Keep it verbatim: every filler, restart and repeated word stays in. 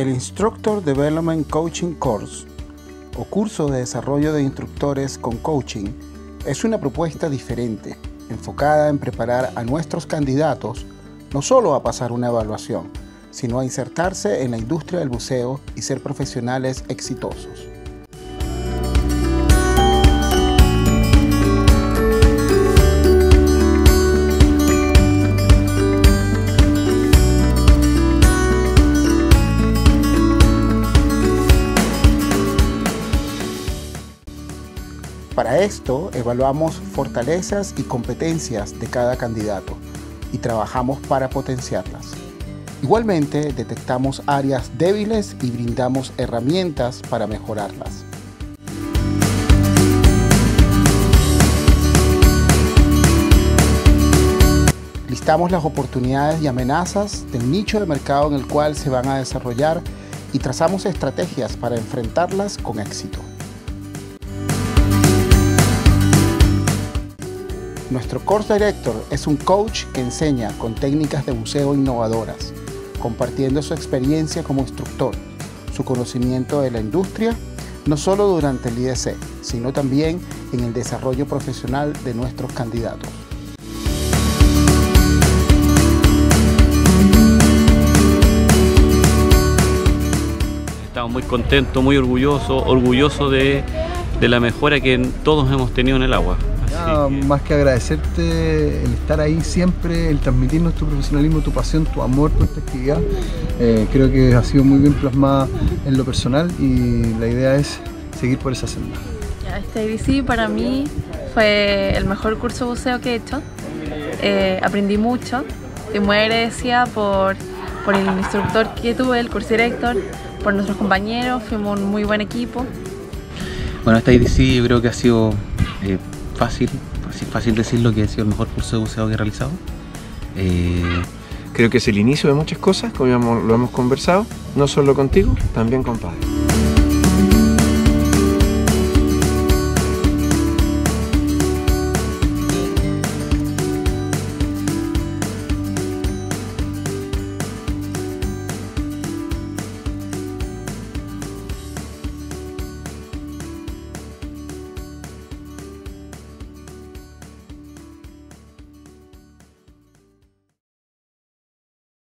El Instructor Development Coaching Course, o curso de desarrollo de instructores con coaching, es una propuesta diferente, enfocada en preparar a nuestros candidatos no solo a pasar una evaluación, sino a insertarse en la industria del buceo y ser profesionales exitosos. Para esto, evaluamos fortalezas y competencias de cada candidato y trabajamos para potenciarlas. Igualmente, detectamos áreas débiles y brindamos herramientas para mejorarlas. Listamos las oportunidades y amenazas del nicho de mercado en el cual se van a desarrollar y trazamos estrategias para enfrentarlas con éxito. Nuestro Course Director es un coach que enseña con técnicas de buceo innovadoras, compartiendo su experiencia como instructor, su conocimiento de la industria, no solo durante el I D C, sino también en el desarrollo profesional de nuestros candidatos. Estamos muy contentos, muy orgullosos, orgullosos de, de la mejora que todos hemos tenido en el agua. Nada más que agradecerte el estar ahí siempre, el transmitirnos tu profesionalismo, tu pasión, tu amor por esta actividad. Eh, creo que ha sido muy bien plasmada en lo personal y la idea es seguir por esa senda. Este I D C para mí fue el mejor curso de buceo que he hecho. Eh, aprendí mucho, estoy muy agradecida por, por el instructor que tuve, el Course Director, por nuestros compañeros, fuimos un muy buen equipo. Bueno, esta I D C yo creo que ha sido eh, Fácil, fácil, fácil decirlo que ha sido el mejor curso de buceo que he realizado. Eh... Creo que es el inicio de muchas cosas, como lo hemos conversado, no solo contigo, también con Padre.